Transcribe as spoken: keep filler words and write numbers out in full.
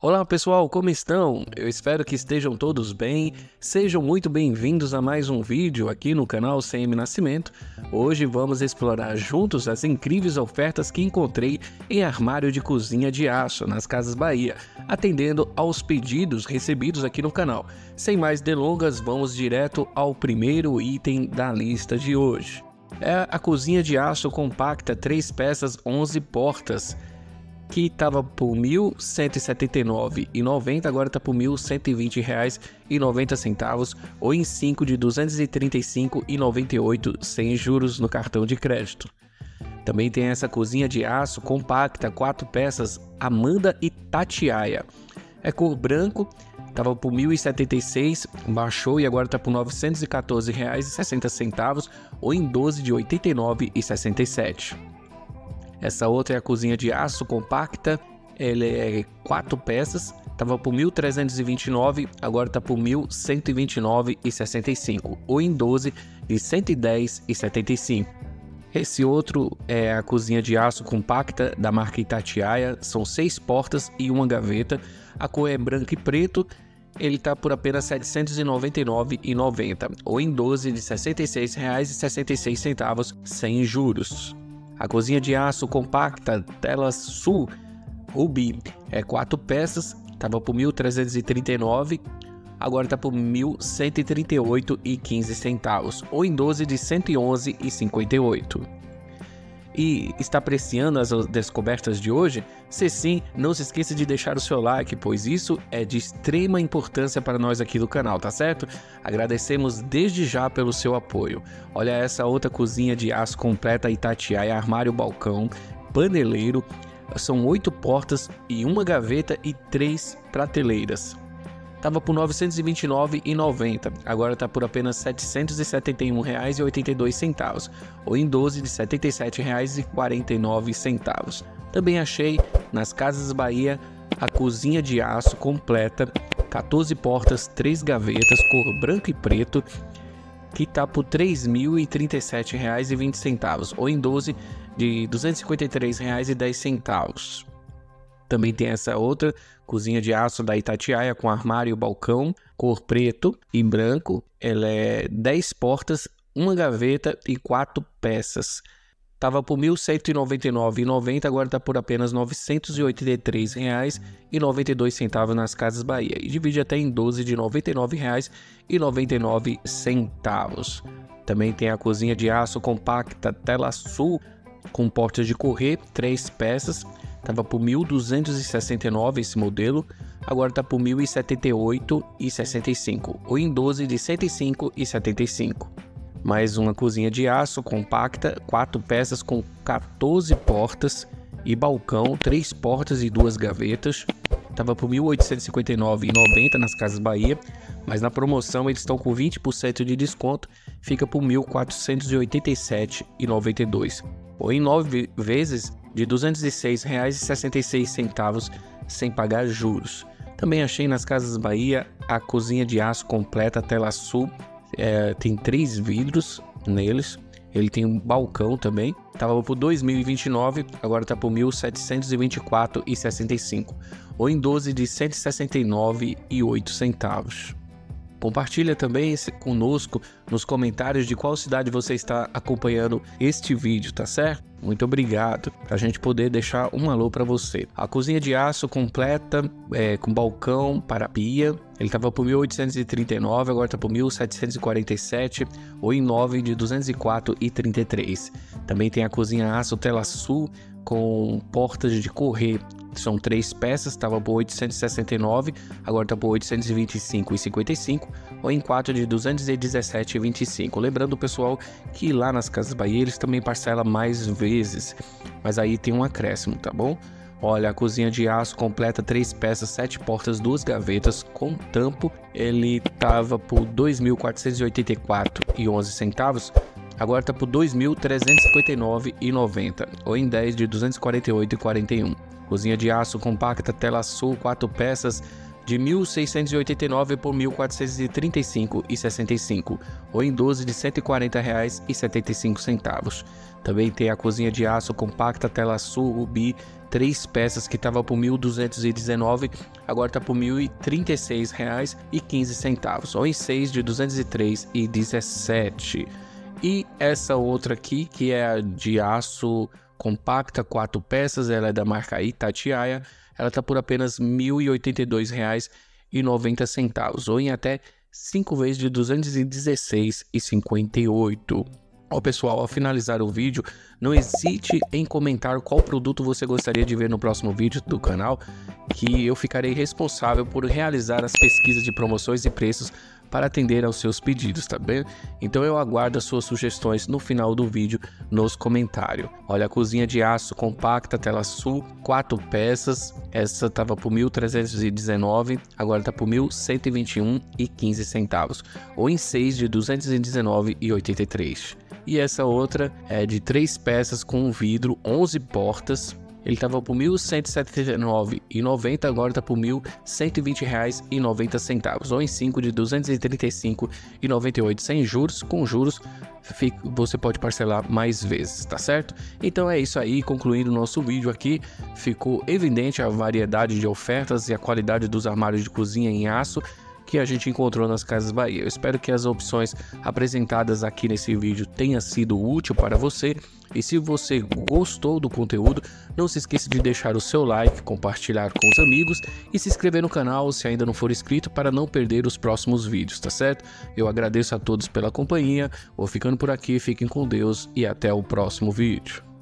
Olá pessoal, como estão? Eu espero que estejam todos bem. Sejam muito bem-vindos a mais um vídeo aqui no canal C M Nascimento. Hoje vamos explorar juntos as incríveis ofertas que encontrei em armário de cozinha de aço nas Casas Bahia, atendendo aos pedidos recebidos aqui no canal. Sem mais delongas, vamos direto ao primeiro item da lista de hoje. É a cozinha de aço compacta três peças onze portas, que estava por mil cento e setenta e nove reais e noventa centavos, agora está por mil cento e vinte reais e noventa centavos, ou em cinco de duzentos e trinta e cinco reais e noventa e oito centavos sem juros no cartão de crédito. Também tem essa cozinha de aço compacta quatro peças Amanda e Tatiaia. É cor branco, estava por mil e setenta e seis reais, baixou e agora está por novecentos e quatorze reais e sessenta centavos, ou em doze de oitenta e nove reais e sessenta e sete centavos. Essa outra é a cozinha de aço compacta, ela é quatro peças, estava por mil trezentos e vinte e nove reais, agora está por mil cento e vinte e nove reais e sessenta e cinco centavos, ou em doze de cento e dez reais e setenta e cinco centavos. Esse outro é a cozinha de aço compacta da marca Itatiaia, são seis portas e uma gaveta, a cor é branco e preto, ele está por apenas setecentos e noventa e nove reais e noventa centavos, ou em doze de sessenta e seis reais e sessenta e seis centavos sem juros. A cozinha de aço compacta Tela Sul Ruby é quatro peças, estava por mil trezentos e trinta e nove reais, agora está por mil cento e trinta e oito reais e quinze centavos, ou em doze de cento e onze reais e cinquenta e oito centavos. E está apreciando as descobertas de hoje? Se sim, não se esqueça de deixar o seu like, pois isso é de extrema importância para nós aqui do canal, tá certo? Agradecemos desde já pelo seu apoio. Olha essa outra cozinha de aço completa Itatiaia, armário balcão, paneleiro, são oito portas e uma gaveta e três prateleiras. Estava por novecentos e vinte e nove reais e noventa centavos, agora está por apenas setecentos e setenta e um reais e oitenta e dois centavos, ou em doze de setenta e sete reais e quarenta e nove centavos. Também achei nas Casas Bahia a cozinha de aço completa, quatorze portas, três gavetas, cor branco e preto, que está por três mil e trinta e sete reais e vinte centavos, ou em doze de duzentos e cinquenta e três reais e dez centavos. Também tem essa outra cozinha de aço da Itatiaia com armário e balcão, cor preto e branco. Ela é dez portas, uma gaveta e quatro peças. Estava por mil cento e noventa e nove reais e noventa centavos, agora está por apenas novecentos e oitenta e três reais e noventa e dois centavos nas Casas Bahia. E divide até em doze de noventa e nove reais e noventa e nove centavos. Também tem a cozinha de aço compacta Tela Sul com portas de correr, três peças. Estava por mil duzentos e sessenta e nove reais esse modelo, agora está por mil e setenta e oito reais e sessenta e cinco centavos, ou em doze de cento e cinco reais e setenta e cinco centavos. Mais uma cozinha de aço compacta, quatro peças com quatorze portas e balcão, três portas e duas gavetas. Estava por mil oitocentos e cinquenta e nove reais e noventa centavos nas Casas Bahia, mas na promoção eles estão com vinte por cento de desconto, fica por mil quatrocentos e oitenta e sete reais e noventa e dois centavos, ou em nove vezes de duzentos e seis reais e sessenta e seis centavos sem pagar juros. Também achei nas Casas Bahia a cozinha de aço completa Tela Sul, é, tem três vidros neles, ele tem um balcão também, estava por dois mil e vinte e nove reais, agora está por mil setecentos e vinte e quatro reais e sessenta e cinco centavos, ou em doze de cento e sessenta e nove reais e oito centavos. Compartilha também conosco nos comentários de qual cidade você está acompanhando este vídeo, tá certo? Muito obrigado, para a gente poder deixar um alô para você. A cozinha de aço completa, é, com balcão para pia, ele estava por mil oitocentos e trinta e nove reais, agora está por mil setecentos e quarenta e sete reais, ou em nove de duzentos e quatro reais e trinta e três centavos. Também tem a cozinha aço Tela Sul com portas de correr. São três peças, estava por oitocentos e sessenta e nove reais, agora está por oitocentos e vinte e cinco reais e cinquenta e cinco centavos, ou em quatro de duzentos e dezessete reais e vinte e cinco centavos. Lembrando, pessoal, que lá nas Casas Bahia eles também parcelam mais vezes, mas aí tem um acréscimo, tá bom? Olha, a cozinha de aço completa, três peças, sete portas, duas gavetas, com tampo, ele estava por dois mil quatrocentos e oitenta e quatro reais e onze centavos, agora está por dois mil trezentos e cinquenta e nove reais e noventa centavos, ou em dez de duzentos e quarenta e oito reais e quarenta e um centavos. Cozinha de aço compacta Tela Sul, quatro peças, de mil seiscentos e oitenta e nove reais por mil quatrocentos e trinta e cinco reais e sessenta e cinco centavos, ou em doze de cento e quarenta reais e setenta e cinco centavos. Também tem a cozinha de aço compacta Tela Sul Ruby, três peças que estava por mil duzentos e dezenove, agora está por mil e trinta e seis reais e quinze centavos, ou em seis de duzentos e três e dezessete. E essa outra aqui, que é a de aço compacta, quatro peças, ela é da marca Itatiaia, ela está por apenas mil e oitenta e dois reais e noventa centavos, ou em até cinco vezes de duzentos e dezesseis reais e cinquenta e oito. Ó, pessoal, ao finalizar o vídeo, não hesite em comentar qual produto você gostaria de ver no próximo vídeo do canal, que eu ficarei responsável por realizar as pesquisas de promoções e preços para atender aos seus pedidos, tá bem? Então eu aguardo as suas sugestões no final do vídeo nos comentários. Olha, a cozinha de aço compacta, tela sul, quatro peças, essa tava por mil trezentos e dezenove, agora tá por mil cento e vinte e um reais e quinze centavos, ou em seis de duzentos e dezenove reais e oitenta e três. E essa outra é de três peças com vidro, onze portas. Ele estava por mil cento e setenta e nove reais e noventa centavos, agora está por mil cento e vinte reais e noventa centavos, ou em cinco de duzentos e trinta e cinco reais e noventa e oito centavos sem juros. Com juros você pode parcelar mais vezes, tá certo? Então é isso aí, concluindo o nosso vídeo aqui, ficou evidente a variedade de ofertas e a qualidade dos armários de cozinha em aço que a gente encontrou nas Casas Bahia. Eu espero que as opções apresentadas aqui nesse vídeo tenham sido útil para você, e se você gostou do conteúdo, não se esqueça de deixar o seu like, compartilhar com os amigos e se inscrever no canal se ainda não for inscrito para não perder os próximos vídeos, tá certo? Eu agradeço a todos pela companhia, vou ficando por aqui, fiquem com Deus e até o próximo vídeo.